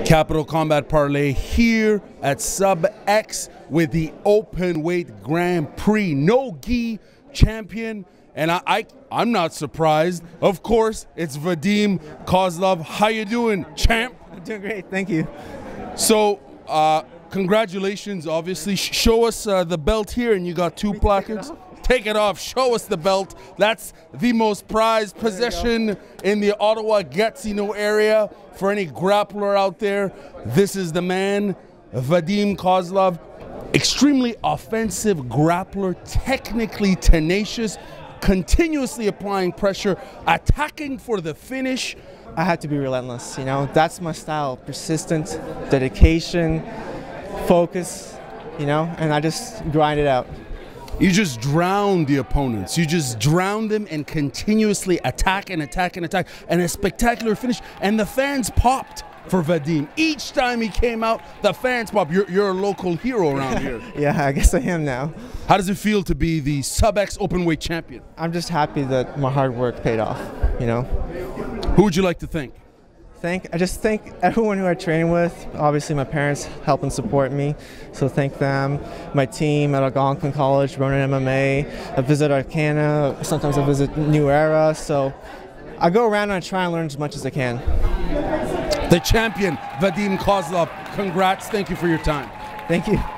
Capital Combat Parlay here at Sub X with the open weight Grand Prix no gi champion, and I'm not surprised. Of course, it's Vadim Kozlov. How you doing, champ? I'm doing great, thank you. So, congratulations. Obviously, show us the belt here, and you got two placards. Take it off. Show us the belt. That's the most prized possession in the Ottawa-Gatineau area for any grappler out there. This is the man, Vadim Kozlov. Extremely offensive grappler, technically tenacious, continuously applying pressure, attacking for the finish. I had to be relentless, you know, that's my style. Persistent, dedication, focus, you know, and I just grind it out. You just drown the opponents. You just drown them and continuously attack and attack and attack. And a spectacular finish. And the fans popped for Vadim. Each time he came out, the fans popped. You're a local hero around here. Yeah, I guess I am now. How does it feel to be the Sub-X openweight champion? I'm just happy that my hard work paid off, you know. Who would you like to thank? I just thank everyone who I train with. Obviously, my parents help and support me, so thank them. My team at Algonquin College, Ronin MMA. I visit Arcana. Sometimes I visit New Era. So I go around and I try and learn as much as I can. The champion, Vadim Kozlov. Congrats. Thank you for your time. Thank you.